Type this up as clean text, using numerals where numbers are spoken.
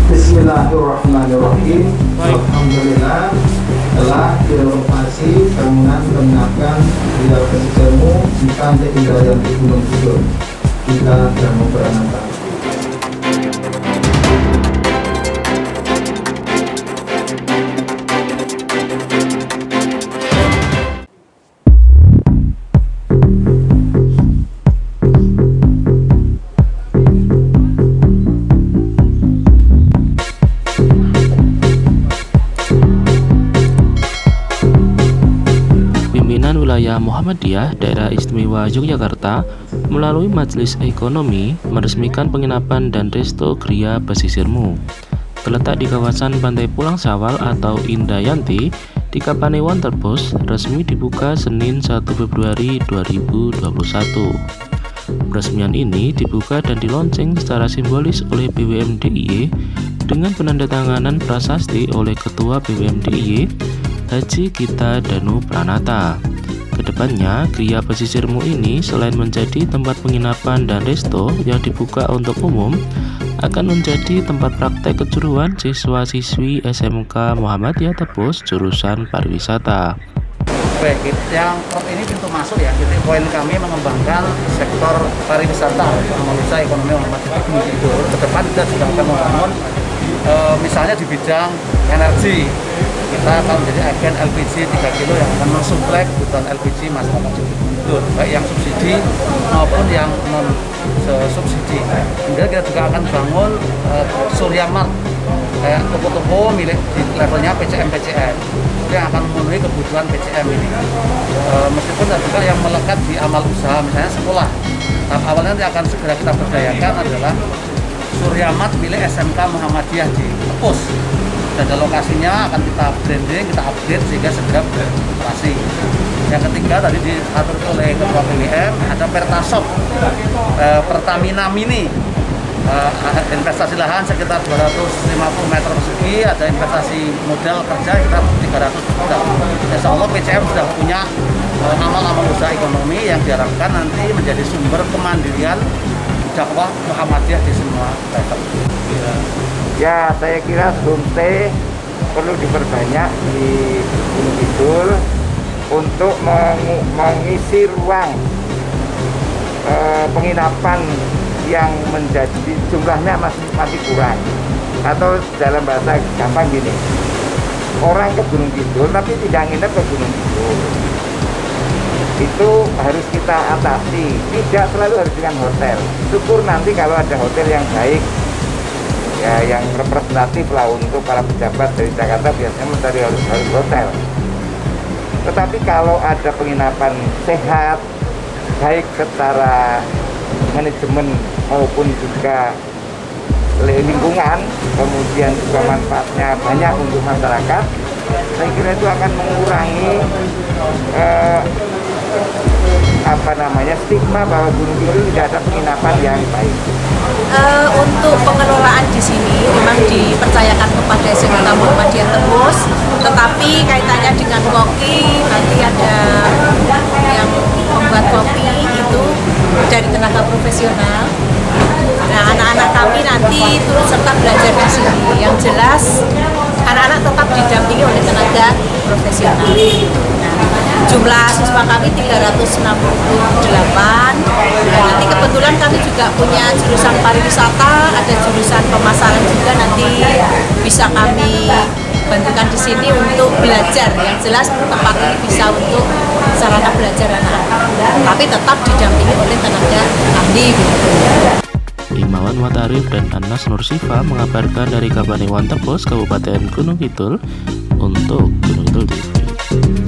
Bismillahirrahmanirrahim. Alhamdulillah telah direnovasi bangunan penginapan Gria Pesisirmu di Pantai Indrayanti Gunung Kidul. Kita Dharma Pranata. Wilayah Muhammadiyah Daerah Istimewa Yogyakarta melalui Majelis Ekonomi meresmikan penginapan dan resto Gria Pesisirmu terletak di kawasan Pantai Pulang Sawal atau Indrayanti di Kapanewon Terpos, resmi dibuka Senin 1 Februari 2021. Peresmian ini dibuka dan dilonceng secara simbolis oleh BUMN DIY dengan penandatanganan prasasti oleh Ketua BUMN DIY Haji Gita Danu Pranata. Kedepannya, Gria Pesisirmu ini selain menjadi tempat penginapan dan resto yang dibuka untuk umum, akan menjadi tempat praktek kejuruan siswa-siswi SMK Muhammadiyah Tepus jurusan pariwisata. Baik, yang ini pintu masuk ya. Titik poin kami mengembangkan sektor pariwisata melalui ekonomi Muhammadiyah itu. Ke depan kita juga akan membangun misalnya di bidang energi. Kita akan menjadi agen LPG 3 kilo yang akan mensuplai kebutuhan LPG masyarakat Jombang, baik yang subsidi maupun yang non subsidi. Kemudian kita juga akan bangun Surya Mart, kayak toko-toko milik di levelnya PCM yang akan memenuhi kebutuhan PCM ini. Meskipun ada juga yang melekat di amal usaha, misalnya sekolah. Tahap awalnya nanti akan segera kita berdayakan adalah Surya Mart milik SMK Muhammadiyah di Tepus. Dan lokasinya akan kita branding, kita update sehingga segera beroperasi. Yang ketiga tadi diatur oleh Ketua BUMN ada Pertasop, Pertamina Mini, investasi lahan sekitar 250 meter persegi, ada investasi modal kerja sekitar 300 juta. Insya Allah PCM sudah punya amal-amal usaha ekonomi yang diharapkan nanti menjadi sumber kemandirian dakwah Muhammadiyah di semua level. Ya, saya kira homestay perlu diperbanyak di Gunung Kidul untuk mengisi ruang penginapan yang menjadi jumlahnya masih kurang. Atau dalam bahasa gampang gini, orang ke Gunung Kidul tapi tidak nginep ke Gunung Kidul. Itu harus kita atasi, tidak selalu harus dengan hotel. Syukur nanti kalau ada hotel yang baik, ya yang representatif lah untuk para pejabat dari Jakarta biasanya mencari harus hotel. Tetapi kalau ada penginapan sehat, baik secara manajemen maupun juga lingkungan, kemudian juga manfaatnya banyak untuk masyarakat, saya kira itu akan mengurangi stigma bahwa Gunung Kidul tidak ada penginapan yang baik. Untuk pengelolaan di sini memang dipercayakan kepada SMK Muhammadiyah Tepus, tetapi kaitannya dengan koki nanti ada yang membuat kopi itu dari tenaga profesional. Nah, anak-anak kami nanti turut serta belajar di sini. Yang jelas anak-anak tetap didampingi oleh tenaga profesional. Nah, jumlah siswa kami 368 dan nanti kebetulan kami juga punya jurusan pariwisata, ada jurusan pemasaran juga, nanti bisa kami bantukan di sini untuk belajar. Yang jelas tempat ini bisa untuk sarana belajar anak-anak, tapi tetap didampingi oleh tenaga ahli. Imawan Watarif dan Anas Nursifa mengabarkan dari Kapanewon Terpos, Kabupaten Gunung Kidul untuk Gunung Kidul TV.